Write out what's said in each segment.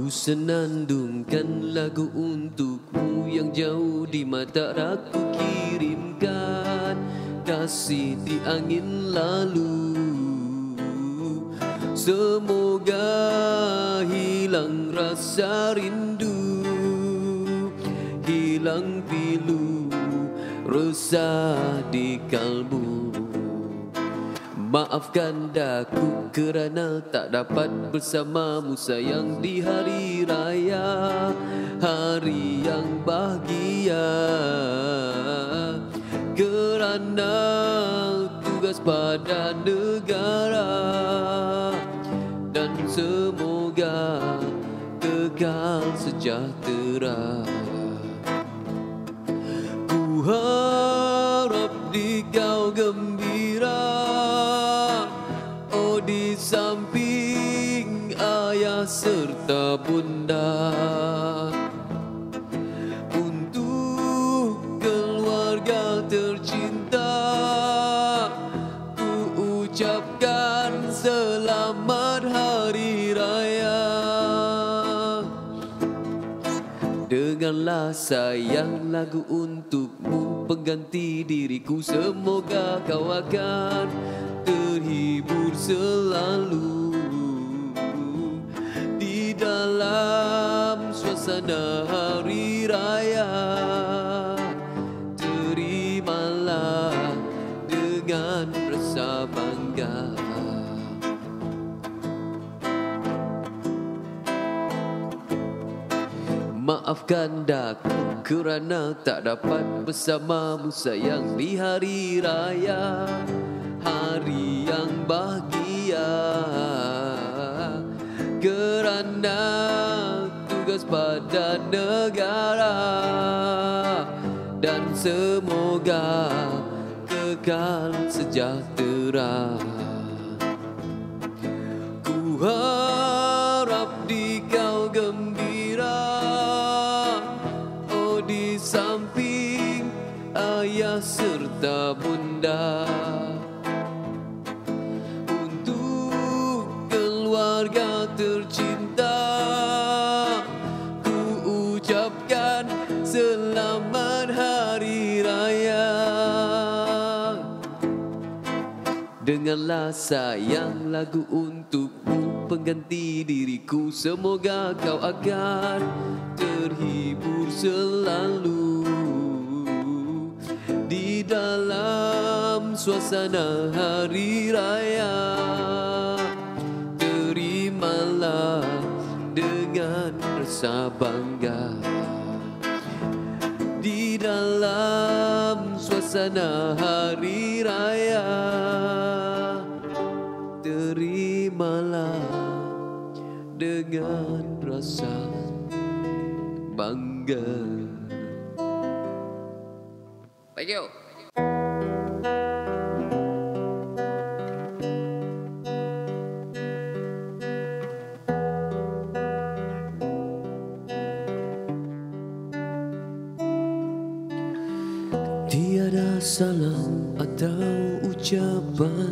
Ku senandungkan lagu untukmu yang jauh di mata aku kirimkan kasih di angin lalu. Semoga hilang rasa rindu, hilang pilu resah di kalbu. Maafkan daku kerana tak dapat bersamamu sayang di hari raya, hari yang bahagia. Kerana tugas pada negara, dan semoga kekal sejahtera. Ku harap di kau gembira, oh di samping ayah serta bunda. Untuk keluarga tercinta, ku ucapkan selamat hari raya. Dengarlah sayang lagu untukmu pengganti diriku. Semoga kau akan terhibur selalu di dalam suasana hari raya. Terimalah dengan rasa bangga. Maafkan daku kerana tak dapat bersamamu sayang di hari raya, hari yang bahagia. Kerana tugas pada negara, dan semoga kekal sejahtera. Ku harap di kau gembira, oh di samping ayah serta bunda. Untuk keluarga tercinta, ku ucapkan selamat hari raya. Dengarlah sayang lagu untukmu pengganti diriku. Semoga kau akan terhibur selalu di dalam suasana hari raya. Terimalah dengan rasa bangga di dalam suasana hari raya. Terimalah dengan rasa bangga. Thank you. Tiada salam atau ucapan,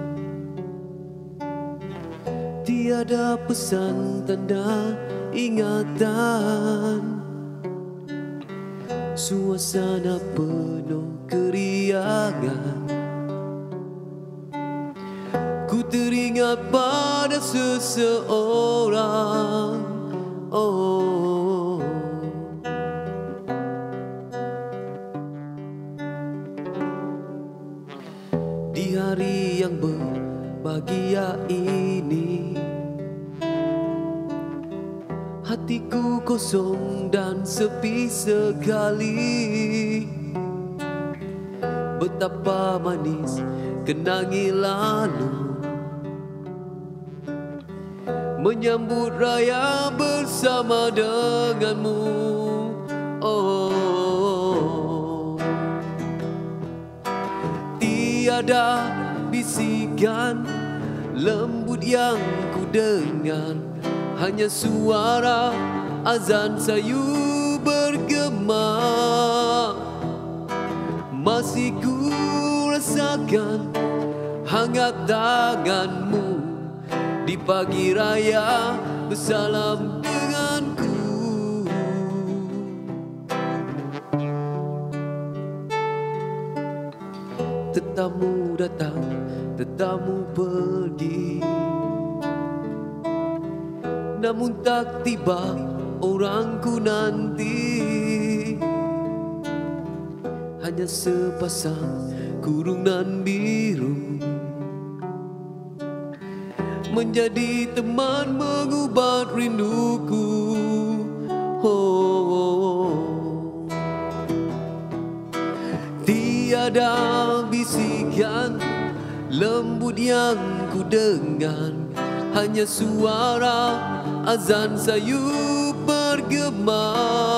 tiada pesan tanda ingatan. Suasana penuh keriangan, ku teringat pada seseorang. Oh, di hari yang berbahagia ini, hatiku kosong dan sepi sekali. Betapa manis kenangi lalu, menyambut raya bersama denganmu. Oh, tiada bisikan lembut yang ku dengar, hanya suara azan sayu bergema. Masih ku rasakan hangat tanganmu di pagi raya, bersalam dengan tetamu datang, tetamu pergi. Namun tak tiba orangku nanti, hanya sepasang kurungan biru menjadi teman mengubat rinduku. Oh, tiada bisikan lembut yang ku dengar, hanya suara azan sayu bergema.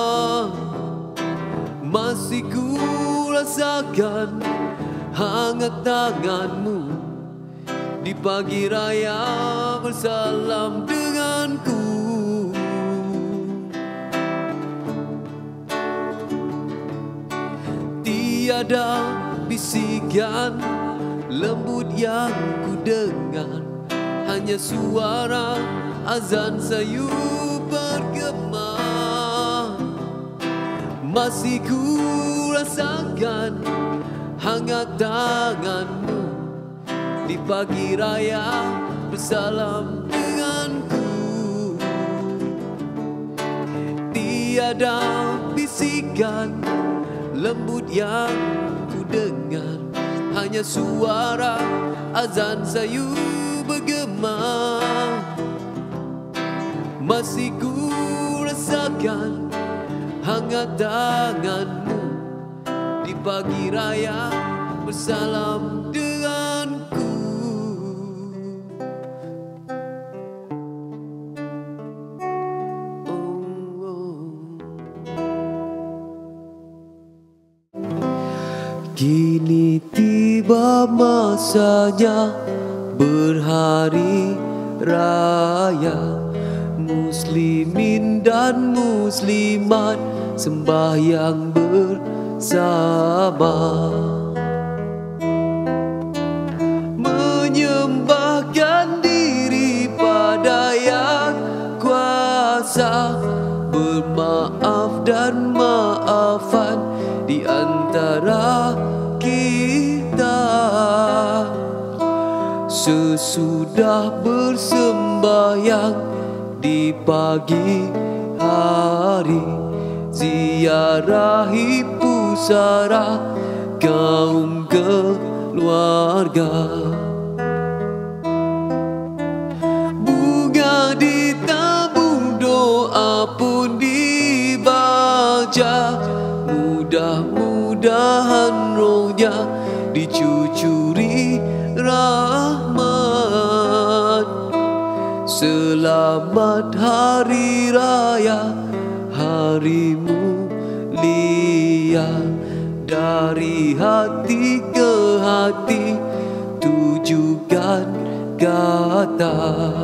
Masih ku rasakan hangat tanganmu di pagi raya bersalam denganku. Tiada bisikan lembut yang ku dengar, hanya suara azan sayu bergema. Masih ku rasakan hangat tanganmu di pagi raya bersalam denganku. Tiada bisikan lembut yang ku dengar, hanya suara azan sayu bergema. Masih ku rasakan hangat tanganmu di pagi raya bersalam denganku. Kini tiba masanya berhari raya, muslimin dan muslimat sembahyang bersama, menyembahkan diri pada yang kuasa, bermaaf dan maafan di antara kita. Sesudah bersembahyang di pagi hari, ziarahi pusara kaum keluarga. Bunga ditabung, doa pun dibaca, mudah-mudahan rohnya dicucuri rahmat. Selamat hari raya, hari mulia, dari hati ke hati tujukan kata.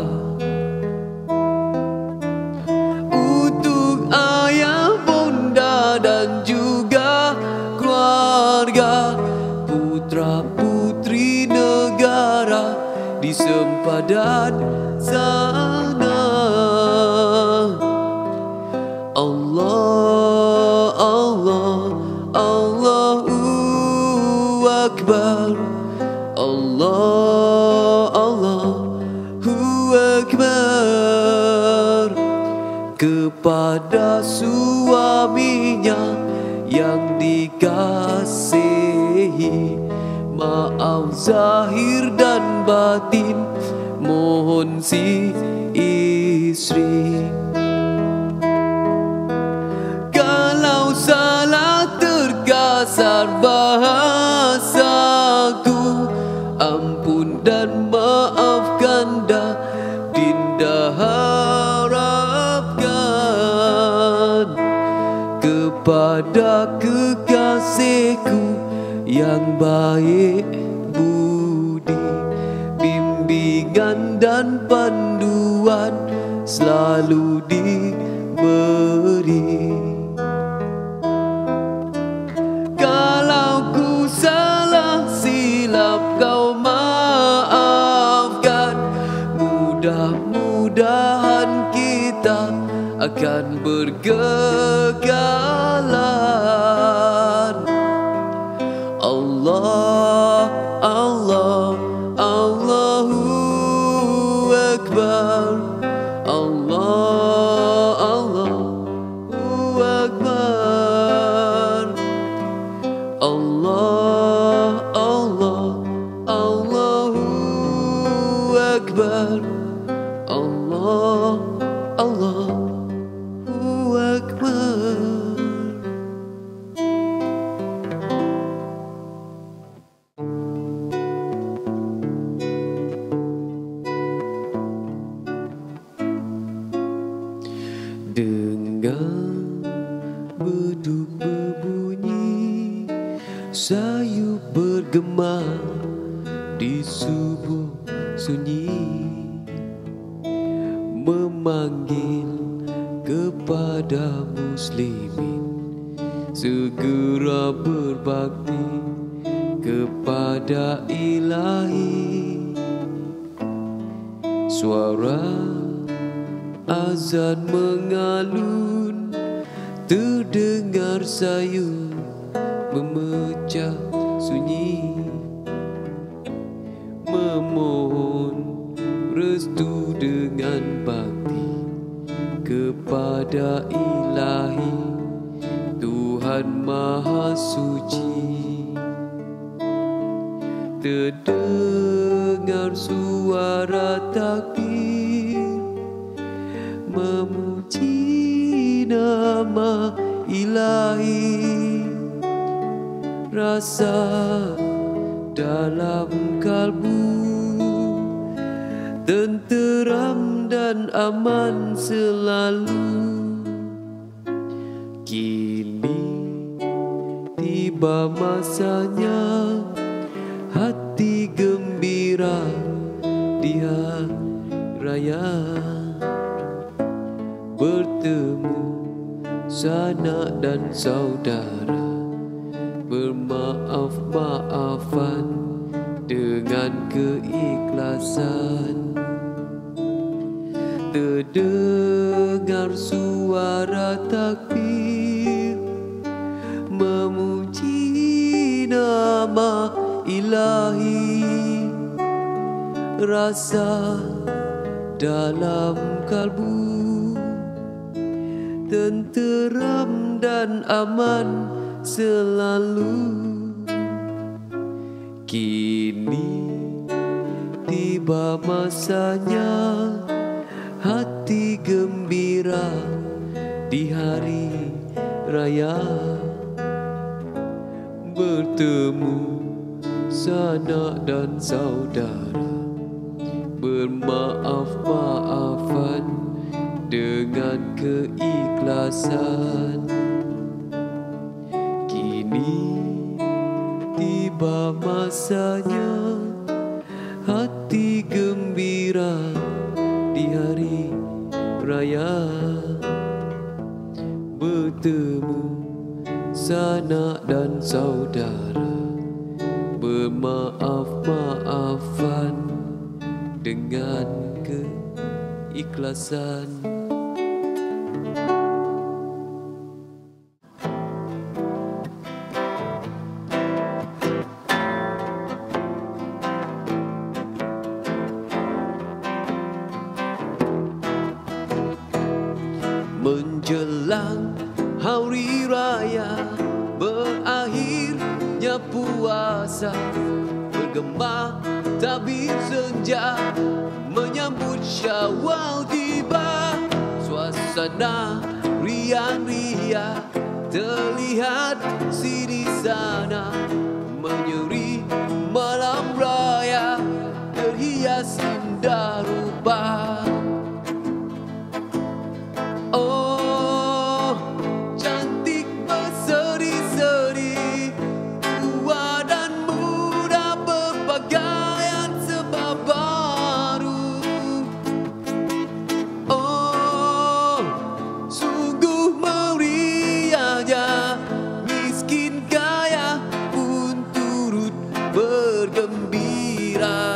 Untuk ayah, bunda dan juga keluarga, putra putri negara di sempadan sana. Allah, Allah, Allahu Akbar. Allah, Allahu Akbar. Kepada suaminya yang dikasihi, maaf zahir dan batin mohon si istri. Kalau salah terkasar bahasaku, ampun dan maafkan dah Dinda harapkan. Kepada kekasihku yang baik budi, bimbingan dan panduan selalu diberi. Kalau ku salah silap kau maafkan, mudah-mudahan kita akan berkekalan. Allah, bergema di subuh sunyi, memanggil kepada muslimin segera berbakti kepada Ilahi. Suara azan mengalun terdengar sayu memecah sunyi, memohon restu dengan bakti kepada Ilahi Tuhan Maha Suci. Terdengar suara takbir memuji nama Ilahi. Rasa dalam kalbu tenteram dan aman selalu. Kini tiba masanya hati gembira di hari raya, bertemu sanak dan saudara, bermaaf-maafan dengan keikhlasan. Terdengar suara takbir memuji nama Ilahi. Rasa dalam kalbu tenteram dan aman selalu. Kini tiba masanya hati gembira di hari raya, bertemu sanak dan saudara, bermaaf-maafan dengan keikhlasan. Kini tiba masanya hati gembira di hari raya, bertemu sanak dan saudara, bermaaf-maafan dengan keikhlasan. Menjelang hari raya, berakhirnya puasa, bergema tabir senja, menyambut Syawal tiba. Suasana riang-riang terlihat sini sana, menyeri malam raya terhias indah rupa. Oh, cantik berseri-seri, tua dan muda berpakaian serba baru. Oh, sungguh meriahnya, miskin kaya pun turut bergembira.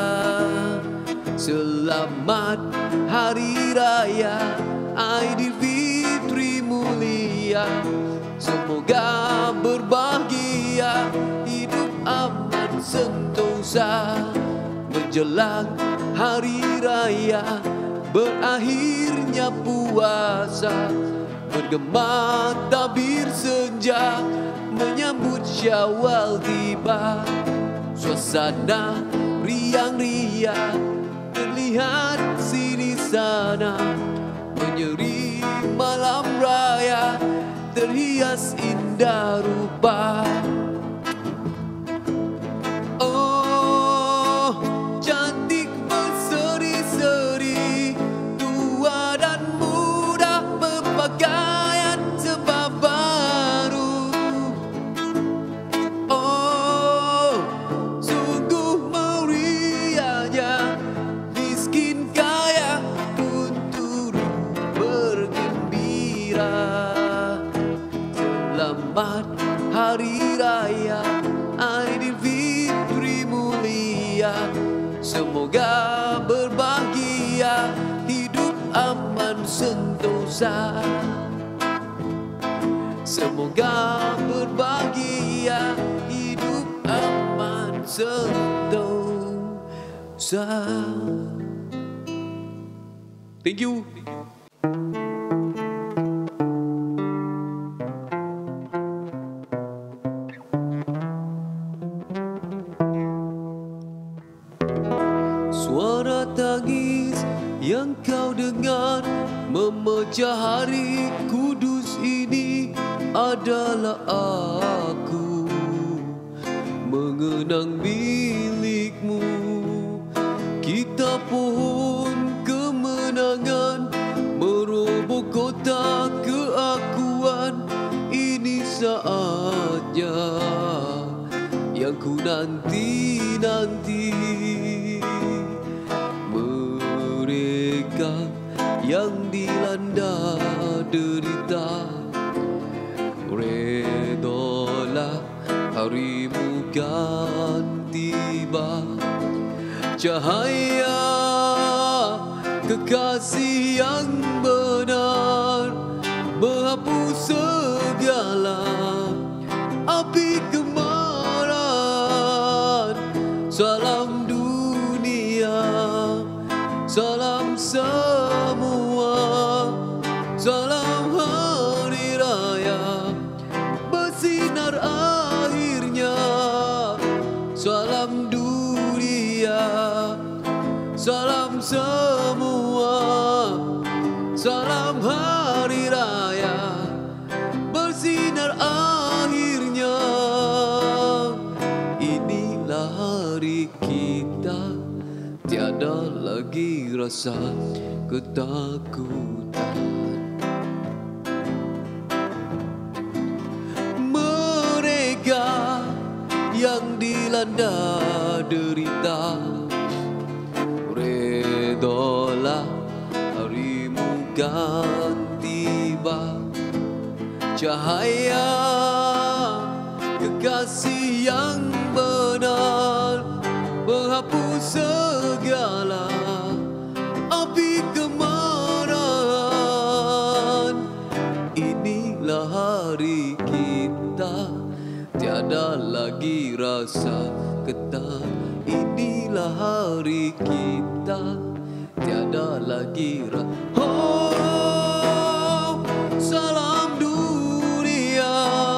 Selamat Hari Raya Aidilfitri mulia, semoga berbahagia, hidup aman sentosa. Menjelang hari raya, berakhirnya puasa, bergema tabir senja, menyambut Syawal tiba. Suasana riang-riang terlihat sini sana, menyeri malam raya terhias indah rupa. Oh, cantik berseri-seri, tua dan muda berpakaian serba baru. Oh, hari raya Aidilfitri mulia. Semoga berbahagia, hidup aman sentosa. Semoga berbahagia, hidup aman sentosa. Thank you. Suara tangis yang kau dengar memecah hari kudus ini adalah aku mengenang milikmu. Kita pohon kemenangan meroboh kota keakuan. Ini saatnya yang ku nanti-nanti. Mereka yang dilanda derita, redolah harimu kan tiba. Cahaya kekasih yang benar menghapus segala api kemarahan. Salam dunia, salam semua, salam hari raya bersinar akhirnya. Salam dunia, salam semua, salam hari raya bersinar akhirnya. Inilah hari kita, tiada lagi rasa ketakutan. Mereka yang dilanda derita, redolah harimu kan tiba. Cahaya kekasih yang benar menghapus segala api kemarahan. Inilah hari kita, tiada lagi rasa ketat. Inilah hari kita, tiada lagi oh, salam dunia,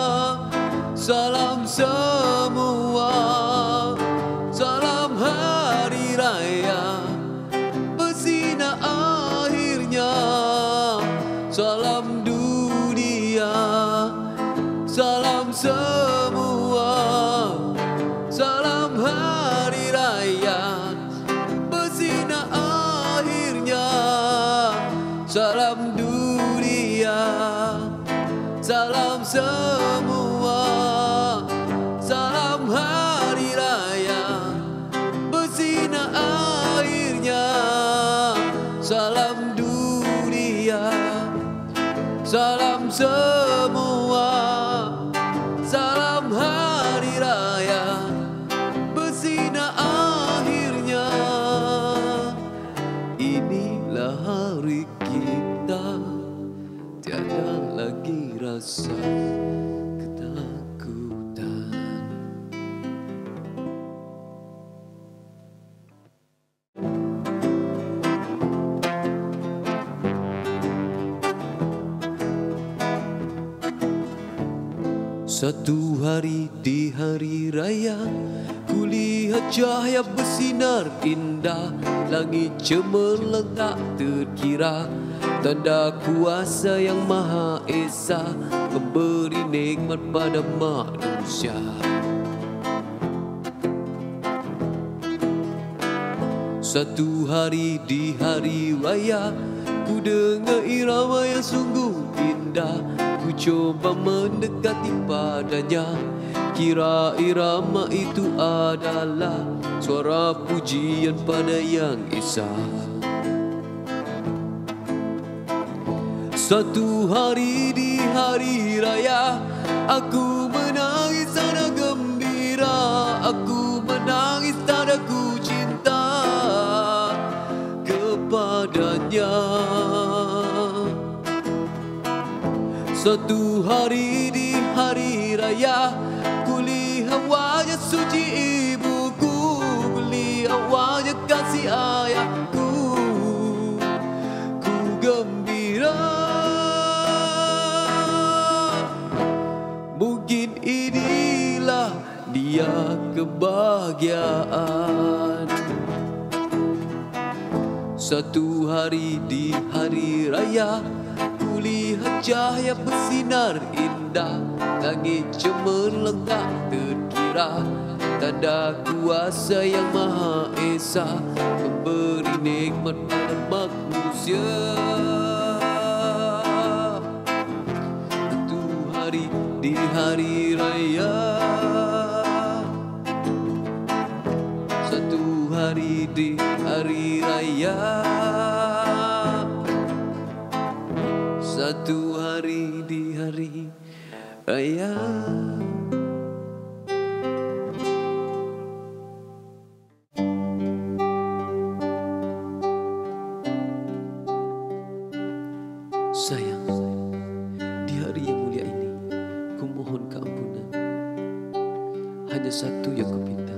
salam semua, salam hari raya bersinar akhirnya. Salam dunia, salam semua, salam hari raya bersinar akhirnya. Salam dunia, salam semua, salam hari raya bersinar akhirnya. Salam dunia, salam semua, salam hari raya bersinar akhirnya. Inilah hari kita, tiada lagi rasa ketakutan. Satu hari di hari raya, kulihat cahaya bersinar indah. Langit cemerlang tak terkira, tanda kuasa yang Maha Esa memberi nikmat pada manusia. Satu hari di hari raya, ku dengar irama yang sungguh indah. Ku coba mendekati padanya, kira irama itu adalah suara pujian pada Yang Esa. Satu hari di hari raya, aku menang Suatu hari di hari raya, kulihat wajah suci ibuku, kulihat wajah kasih ayahku, ku gembira. Mungkin inilah dia kebahagiaan. Suatu hari di hari raya, kulihat cahaya bersinar indah, langit cemerlang tak terkira, tanda kuasa yang Maha Esa, memberi nikmat pada manusia. Suatu hari di hari raya, suatu hari di hari raya, satu hari di hari raya. Sayang, di hari yang mulia ini, ku mohon keampunan. Hanya satu yang ku minta,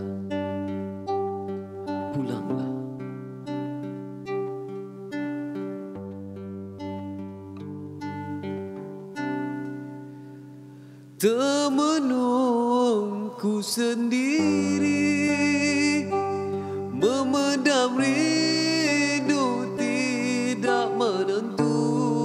pulanglah. Termenungku sendiri, memendam rindu tidak menentu.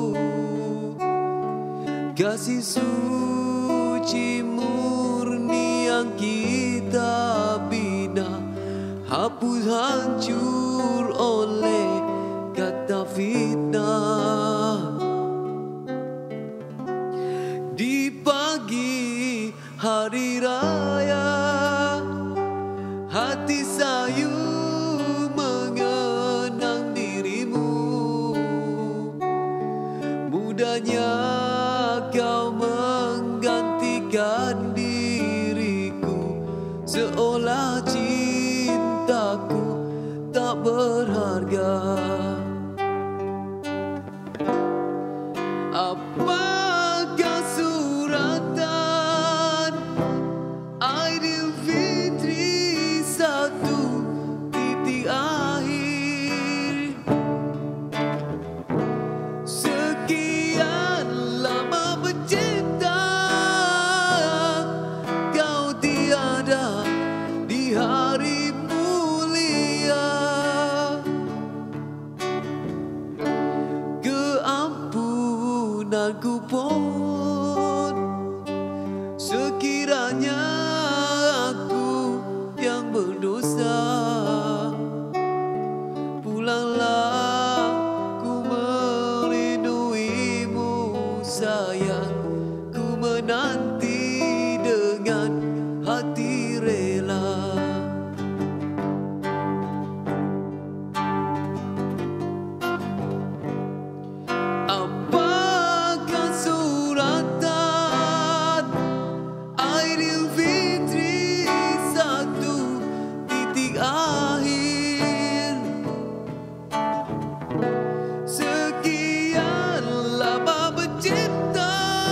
Kasih suci murni yang kita bina, hapus hancur oleh kata fitnah. Di pagi hari raya, hati sayu mengenang dirimu. Mudahnya kau menggantikan diriku, seolah cintaku tak berharga. Apakah suratan Aidilfitri satu titik akhir? Sekian lama bercinta, kau tiada di hari mulia. Keampunanku pun, sekiranya aku yang berdosa, pulanglah, ku merinduimu sayang, ku menanti dengan hati rela. Apakah suratan Aidilfitri satu titik akhir? Sekian lama bercinta,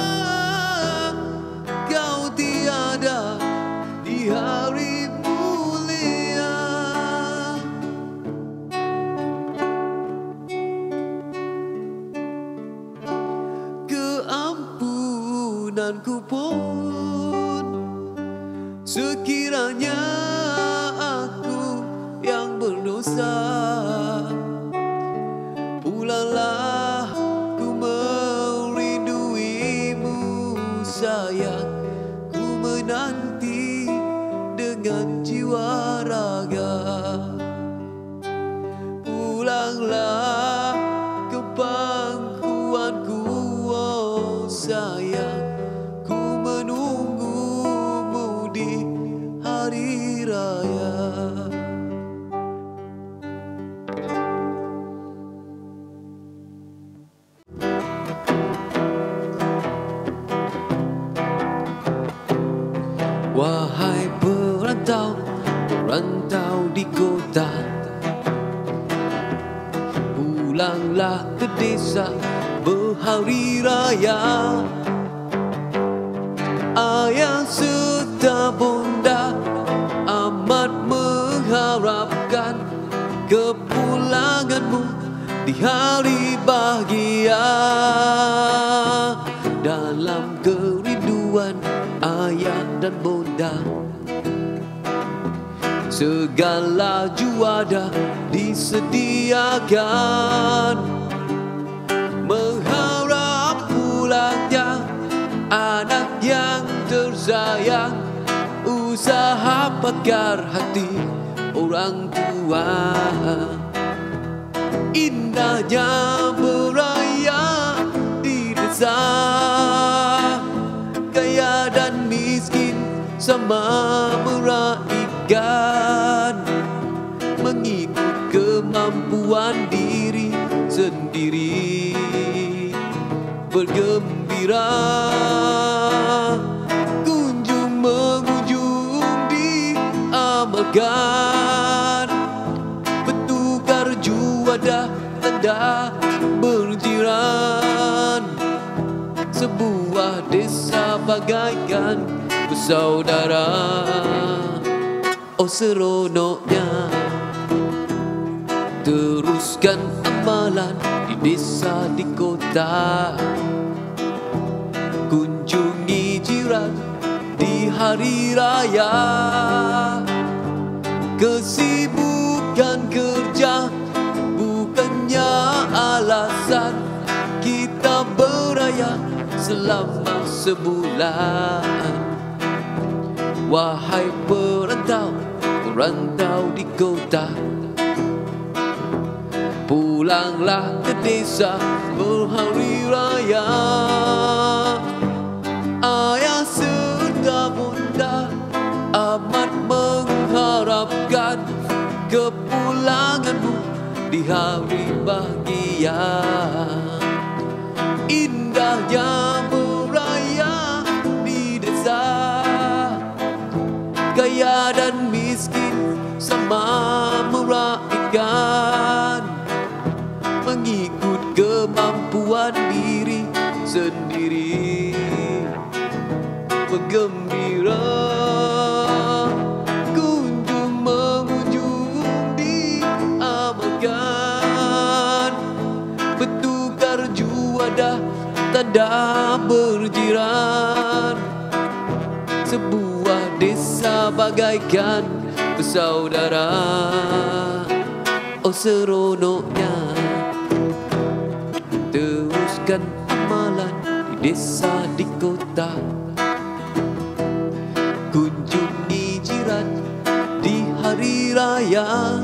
kau tiada di hari mulia. Keampunanku pun, sekiranya aku yang berdosa, pulanglah, ku merinduimu sayang, ku menanti dengan jiwa raga. Pulanglah ke pangkuanku, oh sayang, ku menunggumu di hari raya. Wahai perantau, perantau di kota, pulanglah ke desa berhari raya. hari bahagia dalam kerinduan ayah dan bunda. Segala juada disediakan, mengharap pulangnya anak yang tersayang. Usaha pakar hati orang tua, indahnya beraya di desa. Kaya dan miskin sama meraihkan, mengikut kemampuan diri sendiri. Bergembira kunjung mengunjung diamalkan, bertukar juada tanda berjiran. Sebuah desa bagaikan bersaudara. Oh seronoknya teruskan amalan di desa di kota. Kunjungi jiran di hari raya. Kesibukan kerja bukannya alasan kita beraya selama sebulan. Wahai perantau di kota, pulanglah ke desa berhari raya. Ayah serta bunda amat mengharapkan kepulanganmu di hari bahagia. Indahnya beraya di desa, kaya dan miskin sama meraihkan, mengikut kemampuan diri sendiri. Bergembira kunjung mengunjung diamalkan, bertukar juada tanda berjiran. Sebuah desa bagaikan bersaudara. Oh seronoknya teruskan amalan di desa di kota. Kunjungi jiran di hari raya.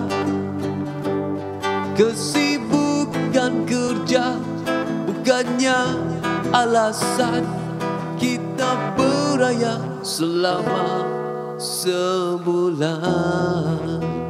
Kesibukan kerja bukannya alasan kita beraya selama sebulan.